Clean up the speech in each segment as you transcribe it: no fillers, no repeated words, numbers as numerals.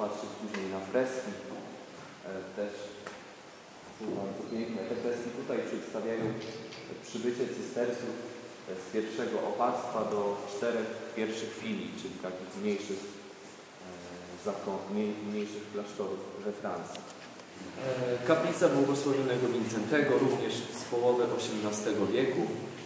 popatrzeć później na freski. Też są bardzo piękne. Te freski tutaj przedstawiają przybycie cystersów z pierwszego opactwa do 4 pierwszych filii, czyli takich mniejszych klasztorów we Francji. Kaplica błogosławionego Wincentego, również z połowy XVIII wieku.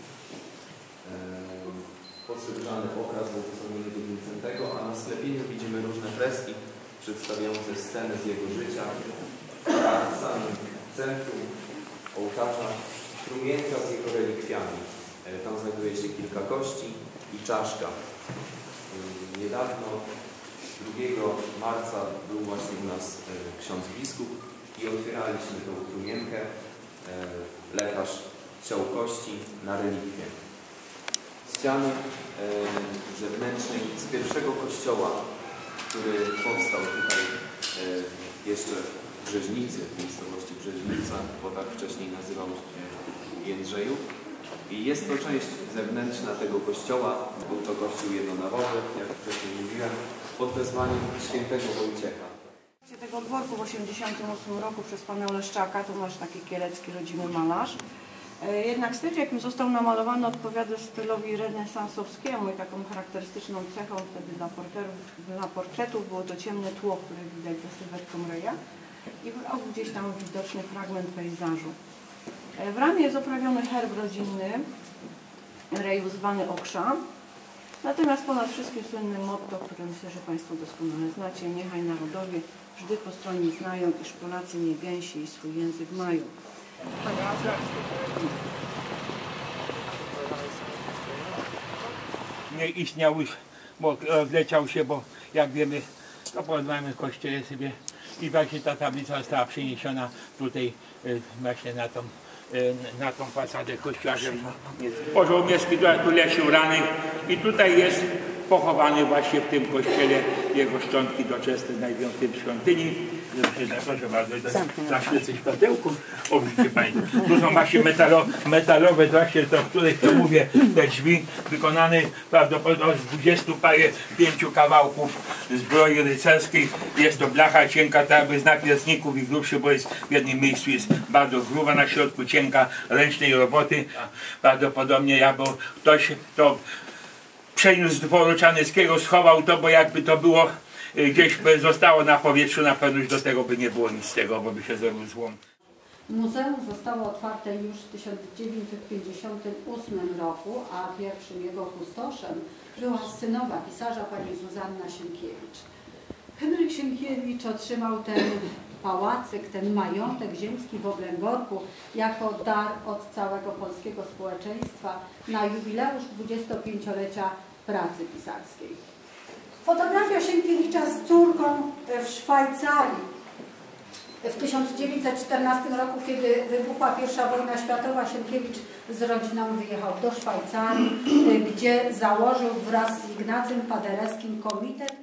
Postrzegany obraz błogosławionego Wincentego, a na sklepieniu widzimy różne freski przedstawiające sceny z jego życia. W samym centrum ołtarza strumienka z jego relikwiami. Tam znajduje się kilka kości i czaszka. Niedawno, 2 marca, był właśnie u nas ksiądz biskup i otwieraliśmy tą strumienkę. Lekarz ciął kości na relikwie. Ściany zewnętrznej z pierwszego kościoła, który powstał tutaj jeszcze w Brzeźnicy, w miejscowości Brzeźnica, bo tak wcześniej nazywał się Jędrzejów. I jest to część zewnętrzna tego kościoła. Był to kościół jednonawowy, jak wcześniej mówiłem, pod wezwaniem świętego Wojciecha. Tego dworku w 1988 roku przez pana Oleszczaka, to nasz taki kielecki rodzimy malarz. Jednak styl, jakim został namalowany, odpowiada stylowi renesansowskiemu i taką charakterystyczną cechą wtedy dla portretów było to ciemne tło, które widać za sylwetką reja i w rogu gdzieś tam widoczny fragment pejzażu. W ramie jest oprawiony herb rodzinny reju zwany Okrza. Natomiast ponad wszystkim słynne motto, które myślę, że Państwo doskonale znacie: niechaj narodowie Żdy po stronie znają, iż Polacy nie gęsi i swój język mają. Nie istniał już, bo rozleciał się, bo jak wiemy, to porozmawiamy w kościele sobie i właśnie ta tablica została przeniesiona tutaj właśnie na tą fasadę kościoła, żeby Pożołmierski tu lecił rany i tutaj jest pochowany właśnie w tym kościele, jego szczątki doczesne znajdują w tym świątyni. Proszę bardzo, zaświecę światełku. O, widzicie Państwo, tu są właśnie metalowe właśnie, to, o których to mówię, te drzwi wykonane prawdopodobnie z 25 kawałków zbroi rycerskiej. Jest to blacha cienka, tak jakby z napierśników i grubszy, bo jest w jednym miejscu jest bardzo gruba, na środku cienka, ręcznej roboty. Prawdopodobnie bo ktoś to przeniósł z dworu Czarnyckiego, schował to, bo jakby to było gdzieś zostało na powietrzu, na pewno już do tego by nie było nic z tego, bo by się zrobił złom. Muzeum zostało otwarte już w 1958 roku, a pierwszym jego kustoszem była synowa pisarza pani Zuzanna Sienkiewicz. Henryk Sienkiewicz otrzymał ten pałacyk, ten majątek ziemski w Oblęgorku jako dar od całego polskiego społeczeństwa na jubileusz 25-lecia pracy pisarskiej. Fotografia Sienkiewicza z córką w Szwajcarii. W 1914 roku, kiedy wybuchła I wojna światowa, Sienkiewicz z rodziną wyjechał do Szwajcarii, gdzie założył wraz z Ignacym Paderewskim komitet